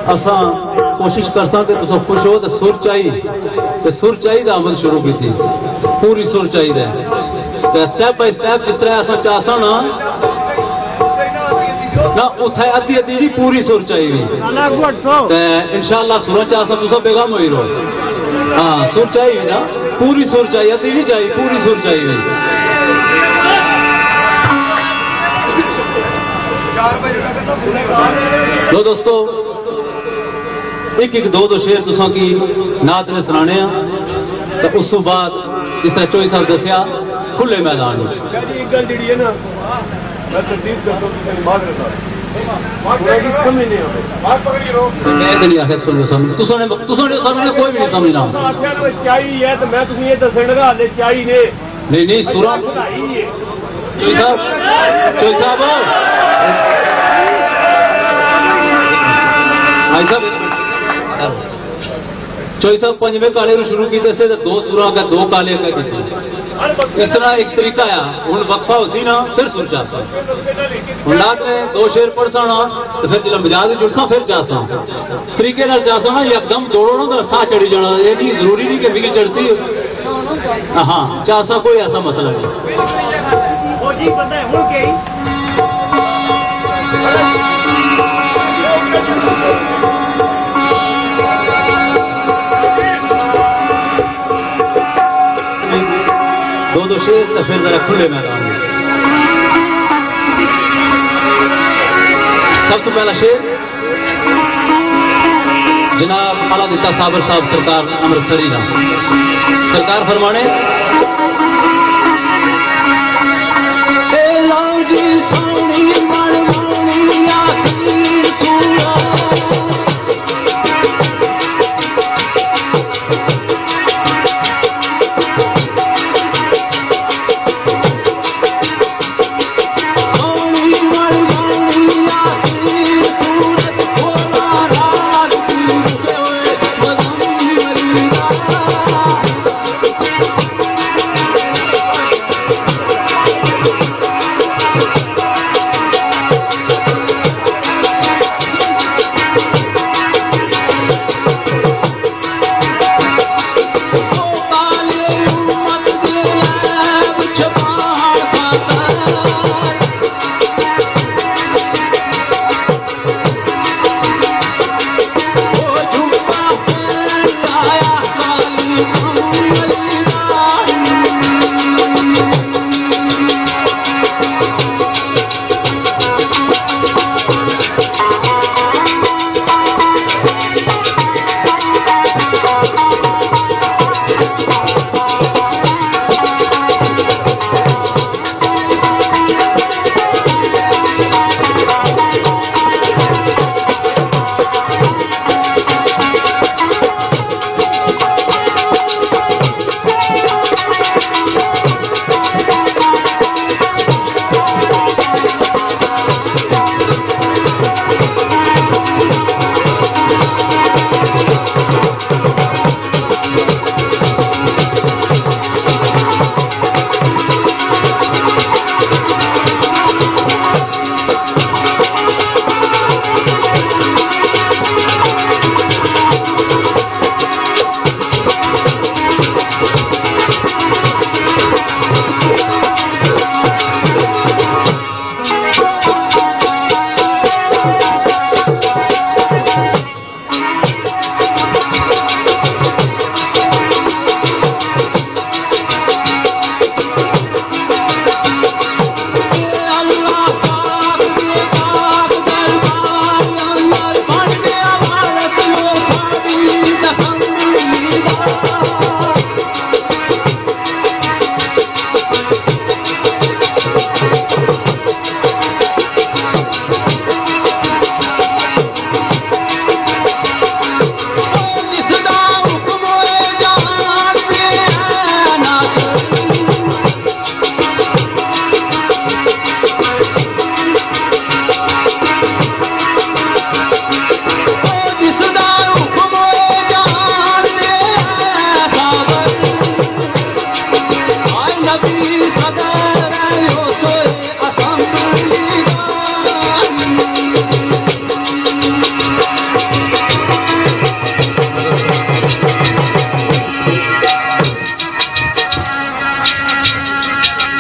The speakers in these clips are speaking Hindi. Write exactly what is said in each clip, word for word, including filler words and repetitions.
असा कोशिश करसा कि तुम खुश हो तो सुर चाहिए सुर चाहिए अमल शुरू की थी पूरी सुर चाहिए स्टेप बाय स्टेप जिस तरह असा चाहसा ना ना उथे अद्धी अद्धी भी पूरी सुर चाहिए इंशाअल्लाह सुर चाहसा तुम बेगम हुई रहो हाँ सुर चाहिए ना पूरी सुर चाहिए अद्धी नहीं चाहिए पूरी सुर चाहिए दो दोस्तों एक एक दो दो शेर तुसा की नात ने सुनाने तो उस बाद जिस तरह चोई साहब दसिया खुले मैदान कोई भी नहीं समझना नहीं नहीं सुरा चोई साहब चोई साहब भाई साहब चोई साहब पंजवे काले शुरू किए से दो सुरा का दो काले का इस तरह एक तरीका है हूं वक्फा हो सी ना फिर सुर चासा हूं रात ने दो शेर पढ़सा ना तो फिर जब मजाज जुड़सा फिर चासा तरीके नाल चासा ना यकदम दौड़ो ना तो साह चढ़ी जाना ये नहीं जरूरी नहीं कि बिगी चढ़सी हाँ चासा कोई ऐसा मसला नहीं दो दो शेर तो फिर जरा खुले मैदान में सब तो पहला शेर जनाब आला दिता साबर साहब सरकार अमृतसरी ना सरकार फरमाने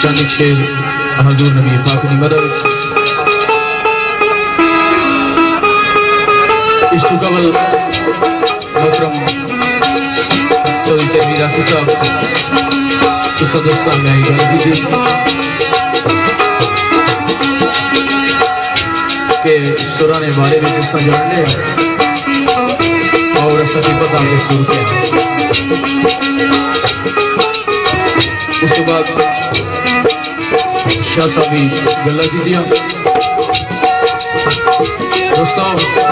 चंद शेर हजूर नबी पाक की मदद इस कबल मोहतरम चौधरी तेरवी राखी साहब उस दोस्तान में आई गल की के सुराने बारे में किस जान लिया और सभी पता के सुर के उसके बाद शाह साहब भी गल्ला की दिया दोस्तों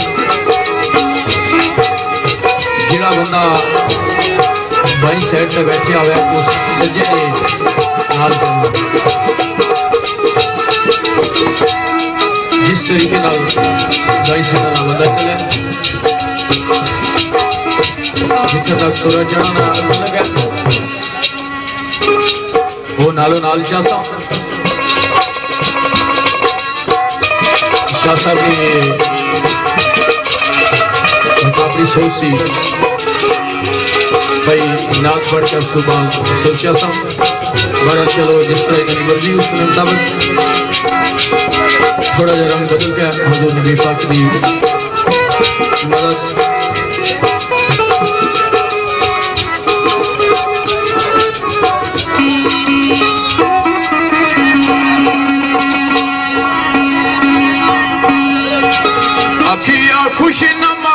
जिला बंदा बाई साइड से बैठे हुआ है उस सज्जे ने नाल जिस तरीके नाल बाई साइड का बंदा चले जिथे तक सूरज चढ़ना लगा वो नालों नाल शाह साहब शाह साहब ने अपनी सोच सी भाई नाक बढ़कर सुबह सोचा सा बड़ा चलो जिस तरह इन्होंने मर्जी उसने मुताबिक थोड़ा जरा रंग बदल गया हजूर नबी पाक की मदद अखिया खुश नमा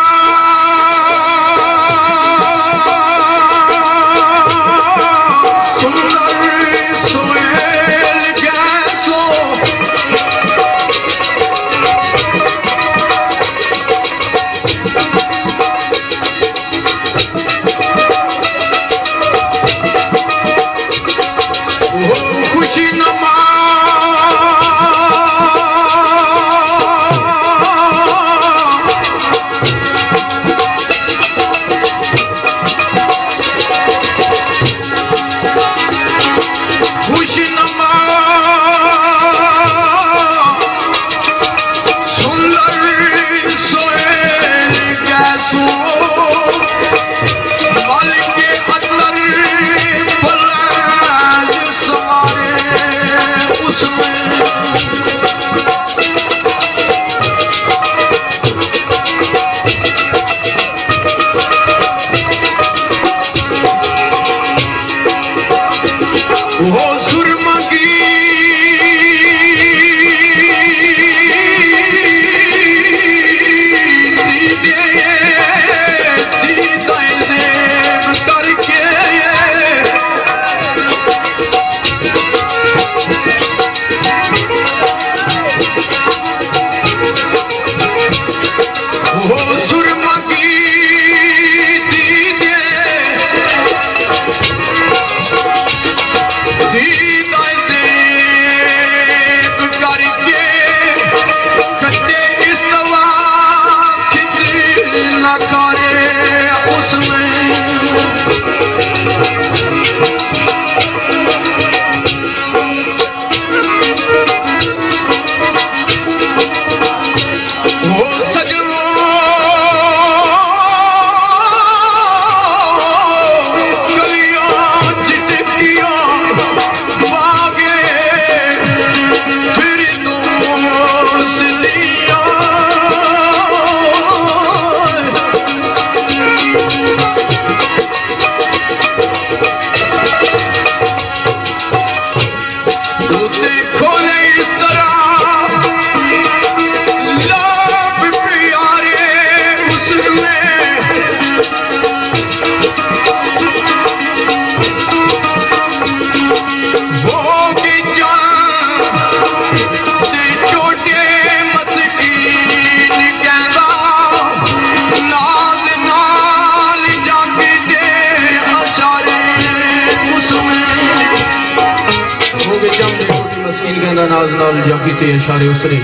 नाल नाल जंगी ते इशारे उसने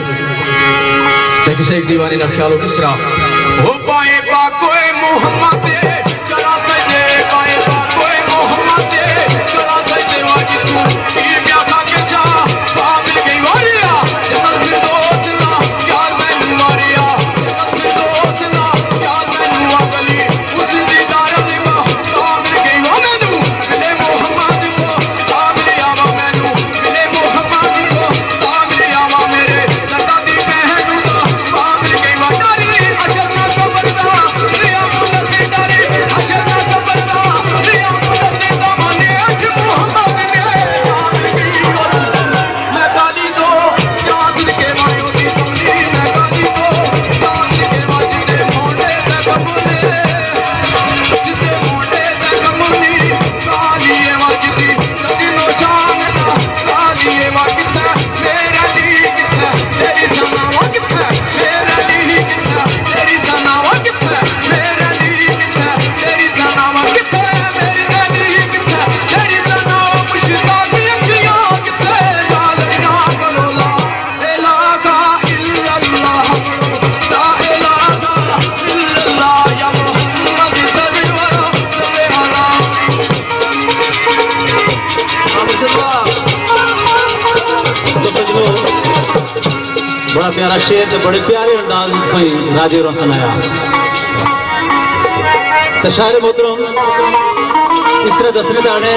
ते किसे एक दीवानी ना ख्याल किस तरह हो पाए पाकोए मोहम्मद चला सजे पाए पाकोए मोहम्मद चला सजे वाजी तू ये क्या खाके जा मिल गई वारिया जन्नत फिरदौस ना यार मैनू वारिया जन्नत फिरदौस ना यार मैनू अगली उस दीदार अली मा मिल गई वा मैनू मेरे मोहम्मद को मिल आवा मैनू बड़ा प्यारा शेर तो बड़े प्यारे अंदाज में राजे और सुनाया। तो शायर मोहतरम इस तरह दसने जाने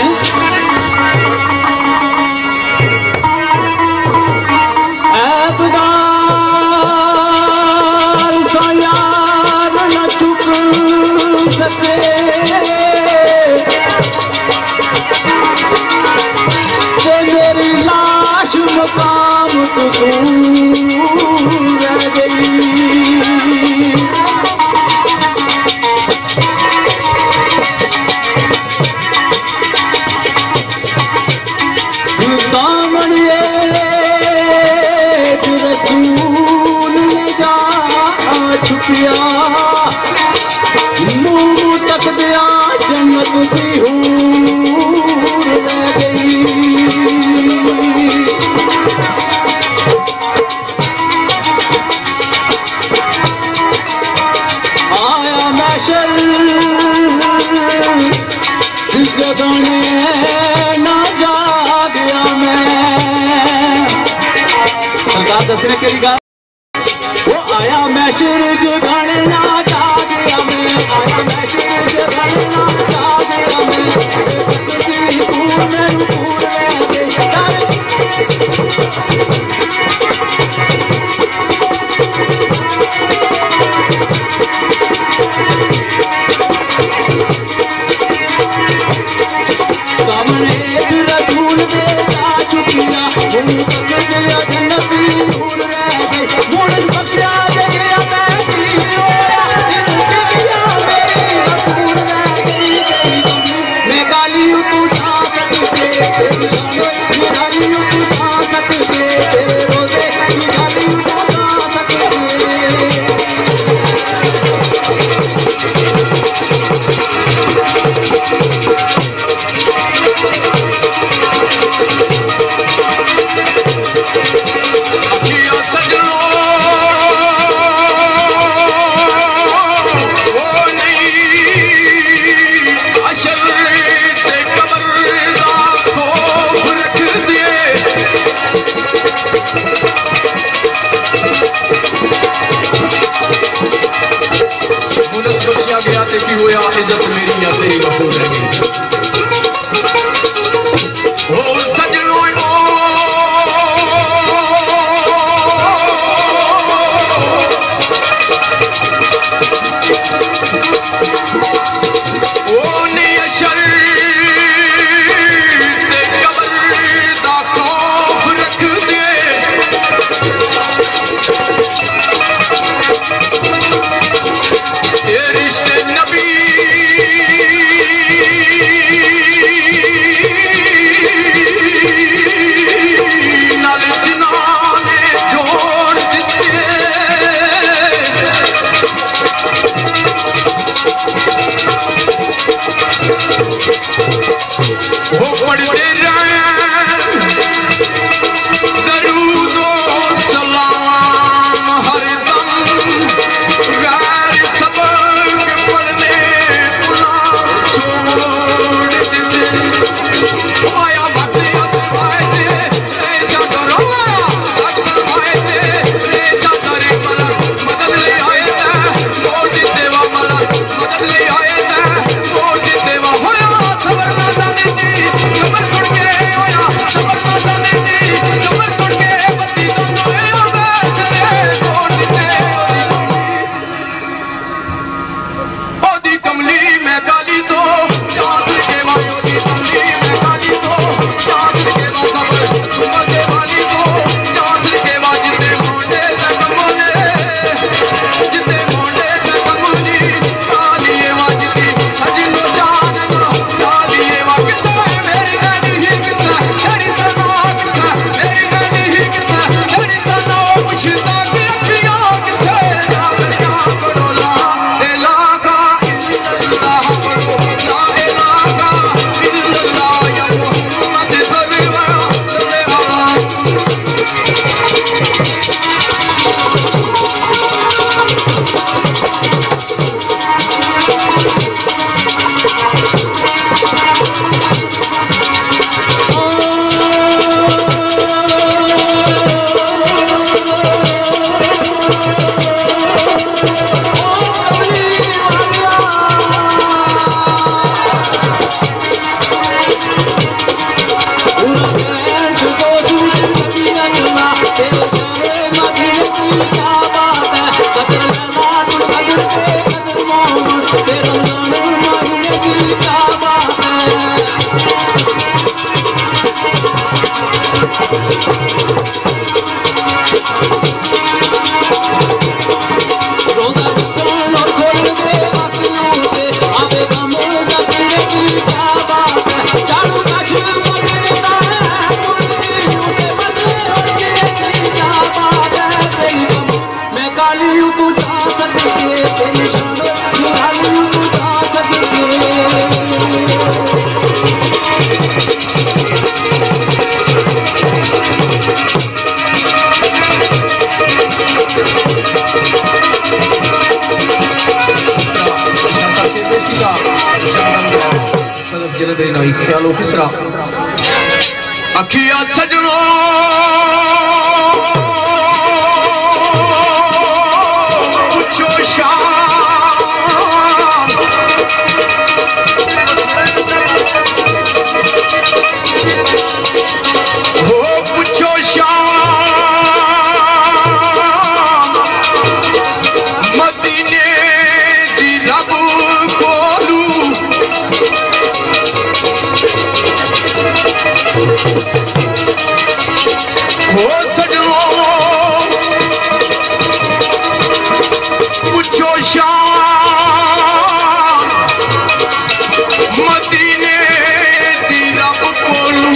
मेरी लाश मकाम तो रह गई। दामन रसूल ने जा छुपिया मुंह तक दिया जन्नत की हूर रह गई। आया मैशर जगाने ना जा गया मैं। सरकार दसने के लिए वो आया मैशर जगाने ना जा गया मैं। आया मैशर जगाने ना जा गया मैं। इज्जत मेरी या तेरी मशहूर रहेगी। रिश्ते नबी ख्यालों किसरा अखिया सजनों पूछो शाम हो पूछो शाम मदीने दी रब कोलू हो सजनों पूछो शाम मदीने दी रब कोलू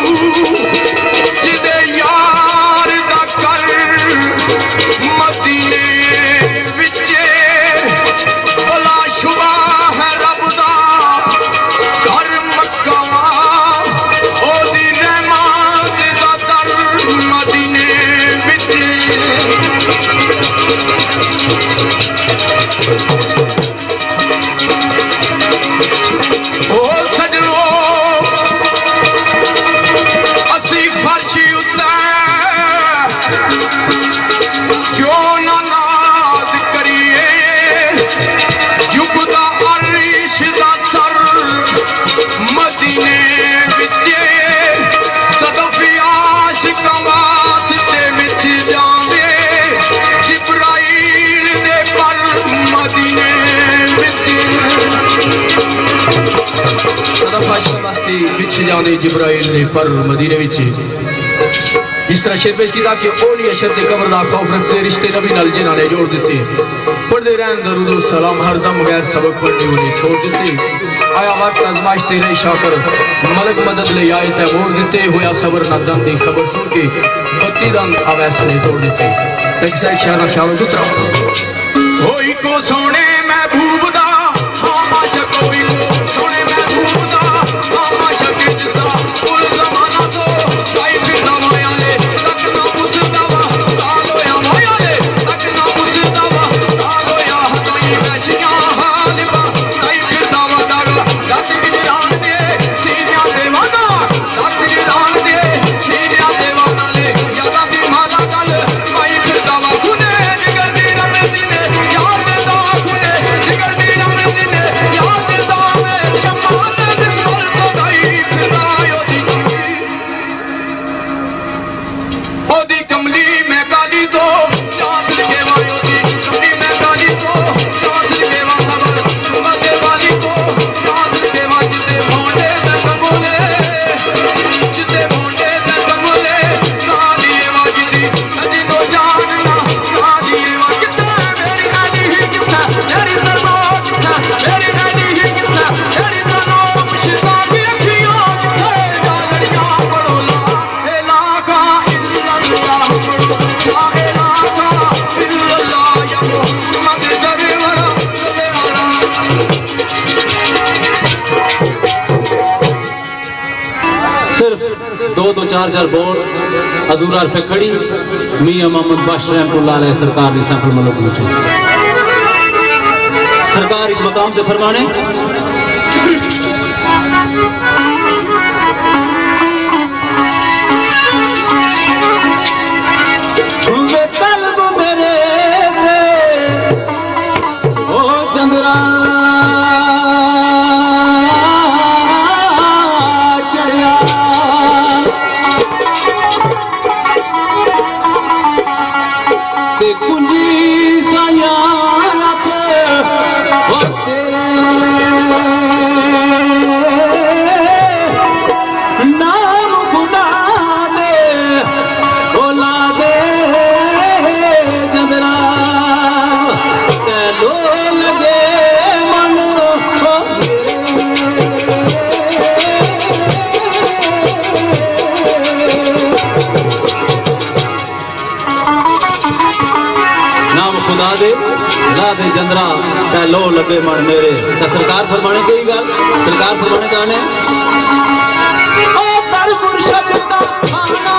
जिदे यार दा कर मदीने विचे भला शुबा है रब दा घर मक्का ओदी रहमत दा दर मदीने विच ओ सजनों असी फर्श उत्ते क्यों ना नाद करिए झुकदा अरश दा सर मदीने विच सदफ आशिकां वास्ते विच जांदे जिब्राइल दे पर मदीने विच सदफ आशिकां वास्ते विच जांदे जिब्राइल दे पर मदीने विच इस तरह शेर पेश किया कि ओली अशर के कब्र दा खौफ रखते रिश्ते नबी नाल जिन्हां ने जोड़ दिते पढ़ते रहन दरूद सलाम हर दम गैर सबक पढ़ने उन्हें छोड़ दिते आया वक्त आजमाइश तेरे शाकर मलक मदद ले आए तै मोड़ दिते होया सबर ना दम दी खबर सुन के बत्ती दंद अवैस ने तोड़ दिते एक से एक शाना शानो जिस तरह होई को सोने महबूब दा हाँ आशिक होई को सोने महबूब दा हाँ आशिक जिसा पूरे जमाना तो गाई फिरदा माया ले तक ना पुछदा वा साल होया माया ले तक ना पुछदा वा साल होया हदाई वैशियां हालिबा गाई फिरदा वा दागा दस गिरान दे सीनिया दे वादा दस गिरान दे सीनिया दे वादा ले यादा दी माला गल गाई फिरदा वा गुने जिगर दी रमे दिने याद दा गुने जिगर दी रमे दिने याद दा में शम्मा दे दिल को गाई फिरदा योदी ओदी कमली में गाली दो चांद के वायो दी कमली में गाली दो चांद के वा खबर मदे वाली को चांद के वा जिते मोंडे ते कमले जिते मोंडे ते कमले गाली वा जिती अजी को जानना गाली वा किते मेरी गाली ही किते तेरी सनो किते मेरी गाली ही किते तेरी सनो मुश्ता की अखियों किते जालड़ियां पड़ोला ए लाखा इल्लल्लाह ला इलाहा इल्लल्लाह या मुहम्मद सरवर सिर्फ दो दो चार चार बोर्ड हजूर अरफ खड़ी मियां मोहम्मद बख्श रहमतुल्लाह अलैह सरकार दी सफल मलक विचों सरकार एक मकाम ते फरमाने वे कल्ब मेरे से ओ चंद्रा चढ़िया ते कुंजी साया ओ तेरे दे जंदरा ता लो लगे मन मेरे। तो सरकार फरमाने की गल, सरकार फरमाने गाने ओ पर मुर्शद दा खाना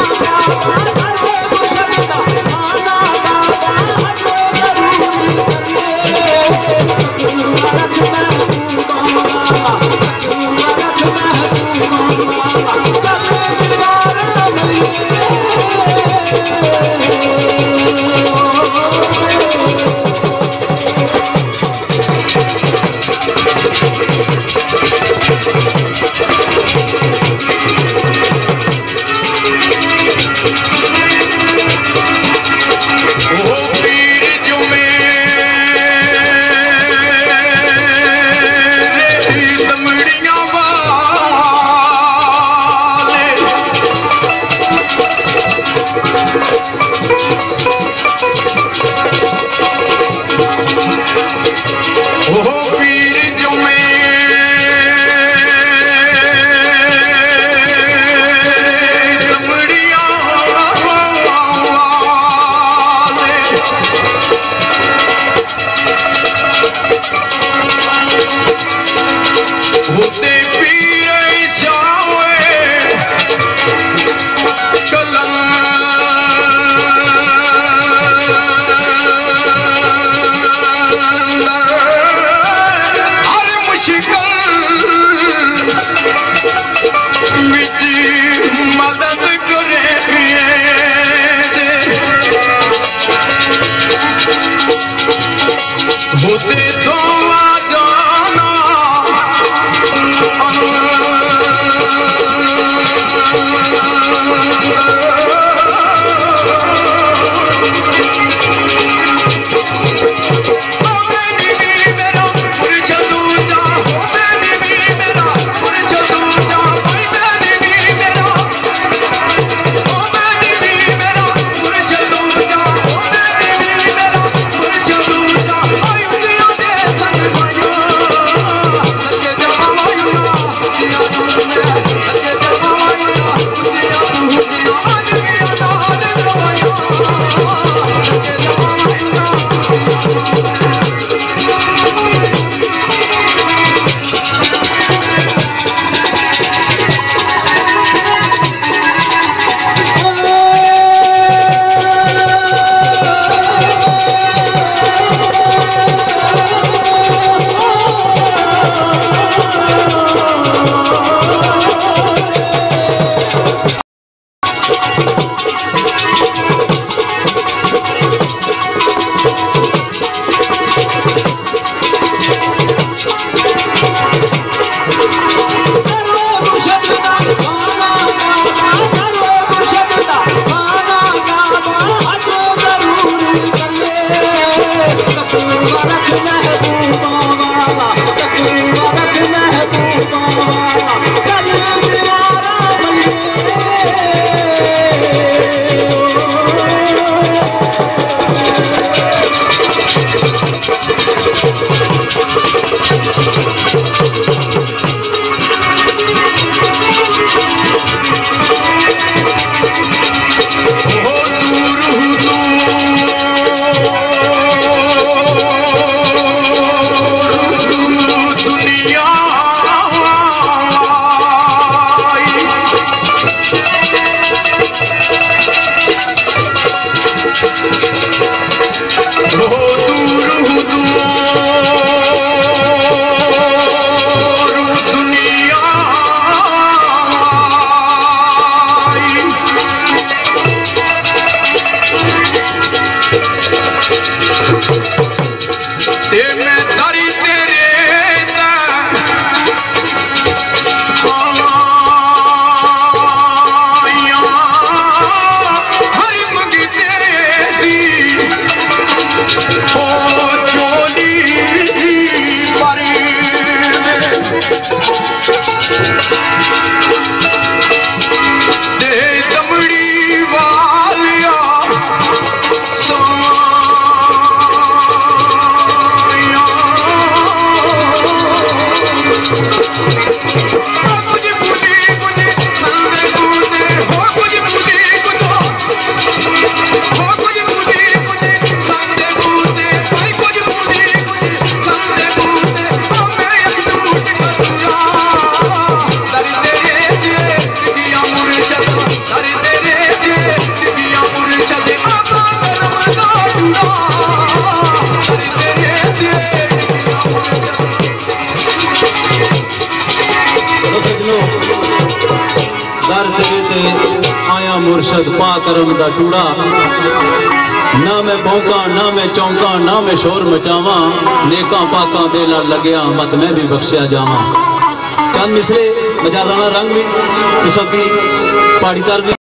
मुर्शद पा करम दा टूड़ा। ना मैं भौंका ना मैं चौंका ना मैं शोर मचावा, नेका पाका दे नाल लग्या मत मैं भी बख्शिया जावा। चंद मिसरे बजा देना रंग भी तुसा भी पहाड़ी कर दी।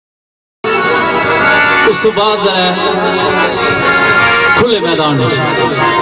उस तो बाद खुले मैदान में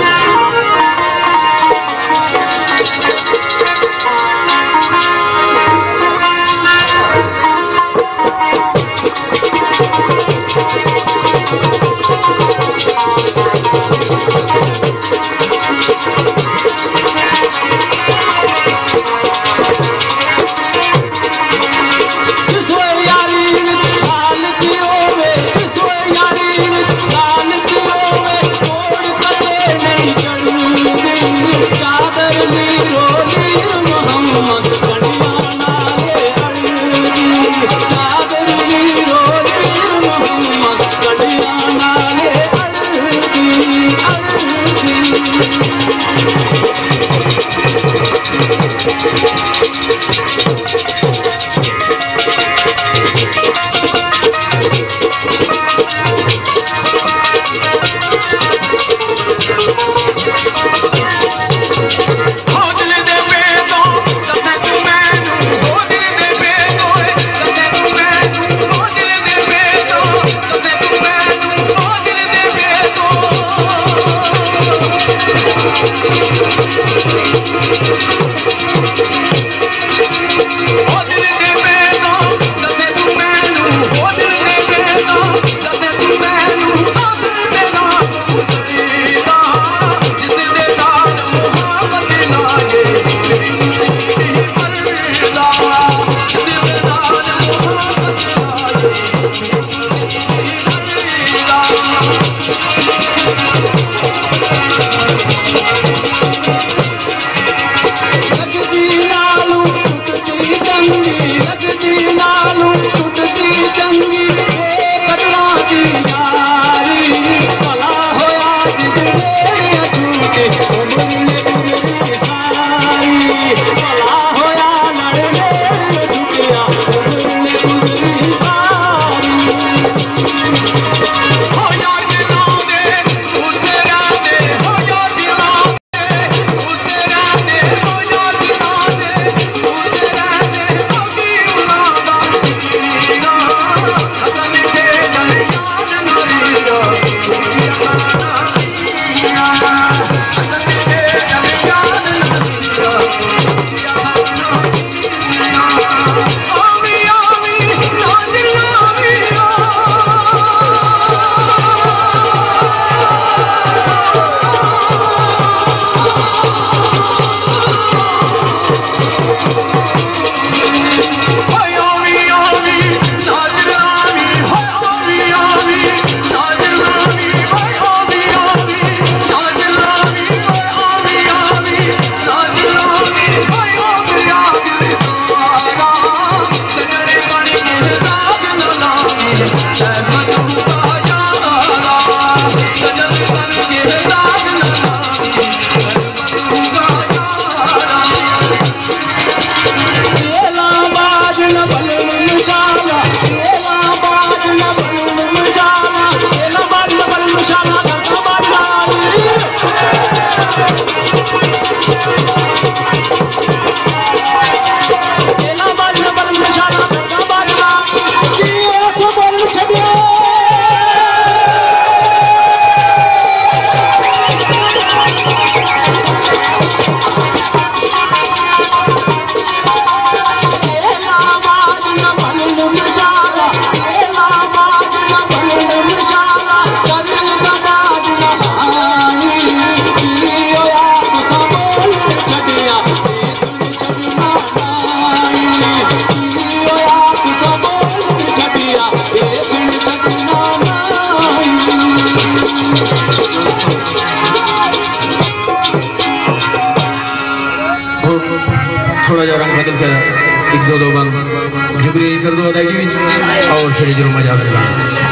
थोड़ा जा रंग बदल कर एक दो दो बंद जुबरी कर दो अदायगी और फिर जरूर मजा आएगा।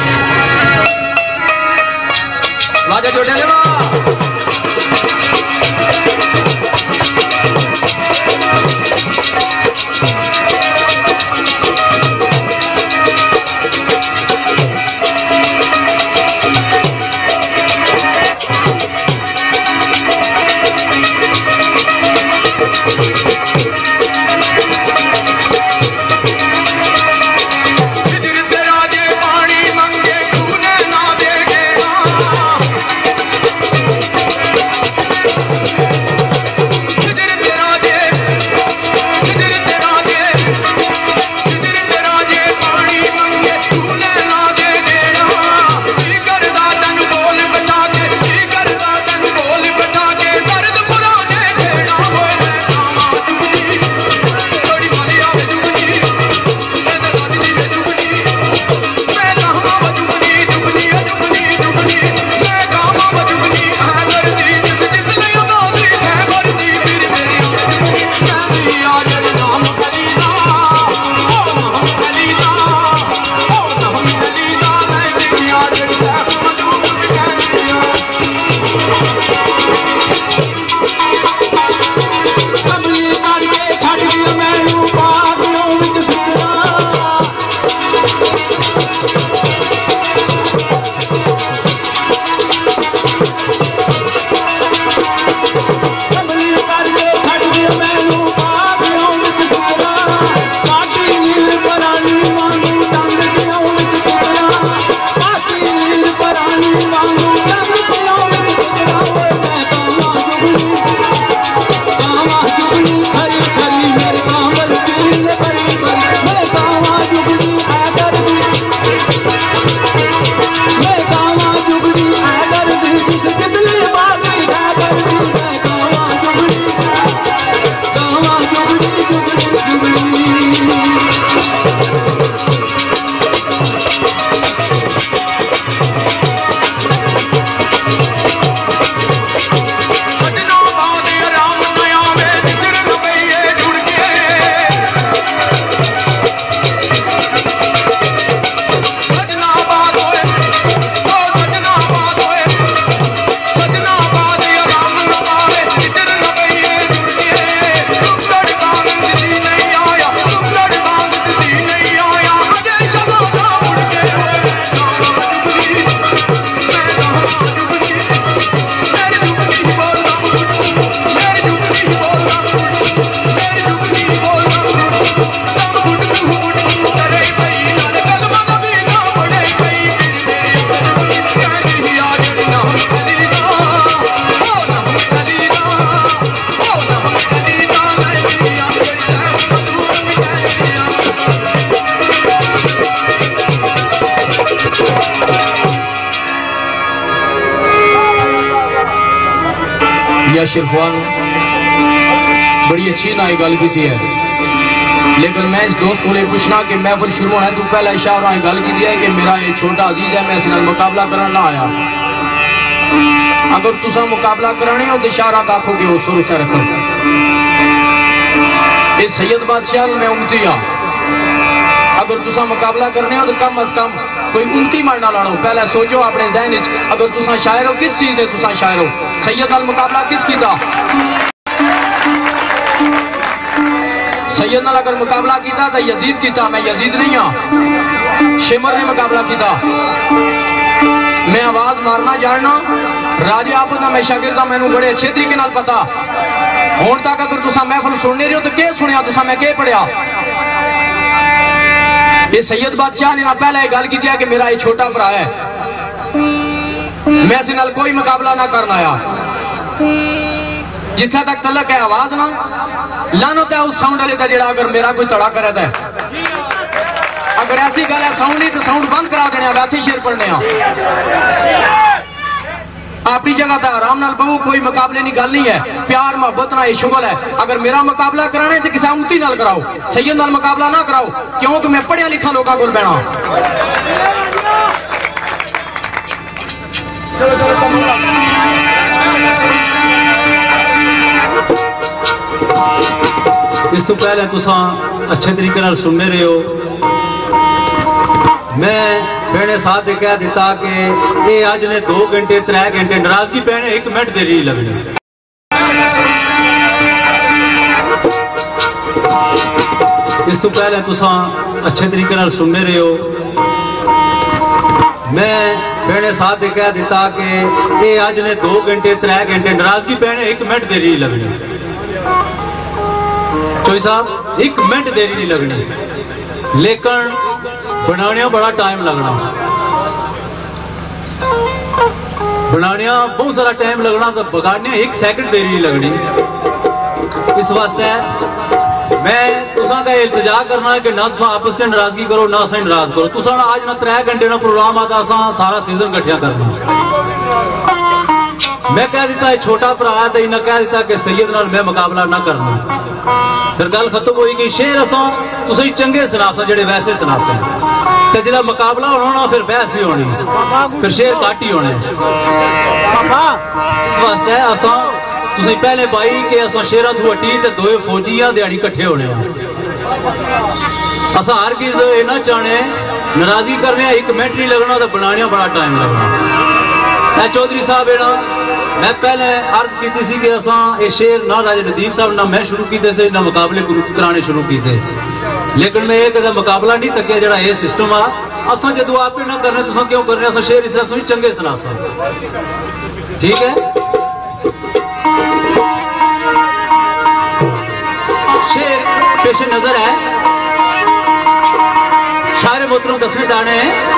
वाजा जोड़े लेवा शिरफान बड़ी अच्छी ना गल की है, लेकिन मैं इस दोस्त को पूछना कि महफिल शुरू होना तू पहले इशारा गल की है कि मेरा ये छोटा अजीज है, मैं इस नाल मुकाबला करना ना आया। अगर तुसा मुकाबला कराने हो तो इशारा आखोगे वो सुर उत्ते रखो। इस सैयद बादशाह मैं उमती हाँ, अगर तुसा मुकाबला करने हो तो कम अज कम कोई उनती मन ना लाओ। पहले सोचो अपने जहन च, अगर तुसा शायर हो किस चीज दे तुसा शायर हो। सैयद नाल मुकाबला किस कीता? सैयद नाल अगर मुकाबला किया तो यजीद किया, मैं यजीद नहीं हाँ। शिमर ने मुकाबला किया, मैं आवाज मारना जानना, राजे आप मैं शागिर्द हाँ, मैनू बड़े अच्छे तरीके नाल पता। हुण तक अगर तुसा महफिल सुनने रहे हो तो क्या सुनिया तुसा, मैं क्या पढ़िया? ये सैयद बादशाह ने ना पहले गल की कि मेरा ये छोटा भरा है, मैं इस नाल कोई मुकाबला ना करना आया। जिथे तक तलक है आवाज ना लानत है उस साउंड वाले का जेड़ा अगर मेरा कोई तड़ा करे है। अगर ऐसी गल है साउंड नहीं तो साउंड बंद करा देने, वैसे शेर पढ़ने अपनी जगह तो आराम नाल बहु, कोई मुकाबले की गल नहीं है। प्यार मोहब्बत ना ये शुगल है। अगर मेरा मुकाबला कराने तो किसी उमती नाल कराओ, सैयद नाल मुकाबला ना कराओ, क्योंकि मैं पढ़िया लिखा लोगों को बहना। इस तो पहले तुसा अच्छे तरीके नाल सुनने रहे हो। मैं भैने साथ कह दिता कि ये अज ने दो घंटे त्रै घंटे नाराजगी भैने एक मिनट देरी नहीं लगनी। इस तो पहले तुसा अच्छे तरीके नाल सुनने रहे हो। मैं भैने साथ कह दिता कि ये अज ने दो घंटे त्रै घंटे नाराजगी भैने एक मिनट देरी नहीं लगनी। चोई साहब एक मिनट देरी नहीं लगनी, लेकिन बनाने बड़ा टाइम लगना। बनाने बहुत सारा टाइम लगना, तो बगाड़ने एक सेकंड देरी नहीं लगनी। इस वास्ते मैं तुसा का इल्तजा करना है कि ना तुसा आपस से नाराजगी करो ना असा नाराज करो। तुसा आज ना त्रै घंटे ना प्रोग्राम आता असा सारा सीजन कट्ठिया करना। मैं कह दिता है छोटा भरा है तो इन्हें कह दिता कि सैयद नाल मैं मुकाबला ना करना। फिर गल खत्म हुई कि शेर असा तुम चंगे सुनासा जेडे वैसे सुनासे, तो जो मुकाबला होना ना फिर बहस ही होनी, फिर शेर घट ही होने। इस वास्ते असा तुम पहले पाई कि असा शेरा थू हटी तो दो फौजी आ दिहाड़ी कट्ठे होने। असा हर किस ये ना चाहने नाराजगी करने एक मिनट नहीं लगना, तो बनाने बड़ा टाइम लगना। चौधरी साहब है ना, मैं पहले अर्ज की सी कि असा ये शेर ना राजे नदीम साहब ना मैं शुरू किए से ना मुकाबले कराने शुरू किए, लेकिन मैं एक मुकाबला नहीं तकिया जरा ये सिस्टम आ। असा जो आप ना करने तो क्यों करने, असा शेर इस तरह चंगे सुना सा। ठीक है, शेर पेश नजर है, शायर मोहतरम दसने जाने हैं।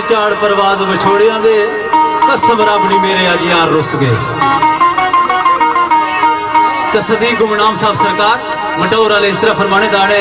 चाड़ परवाद विछोड़िया दे कसम रबनी मेरे अज यार रुस गए। तो सदीक गुमनाम साहब सरकार मटौर वाले इस तरह फरमाने दाने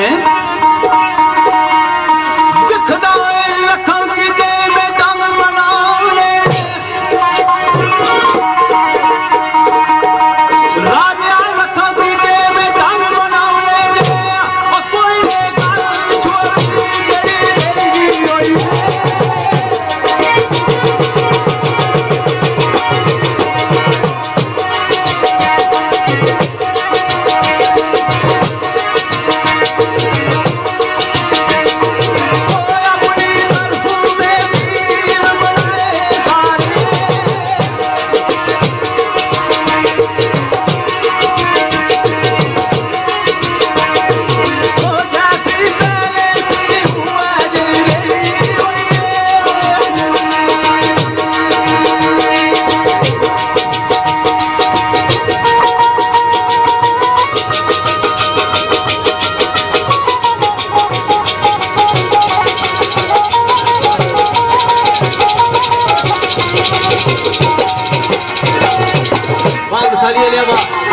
सालिया लिया